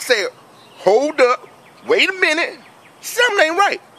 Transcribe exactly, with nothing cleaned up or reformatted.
said, hold up, wait a minute, something ain't right.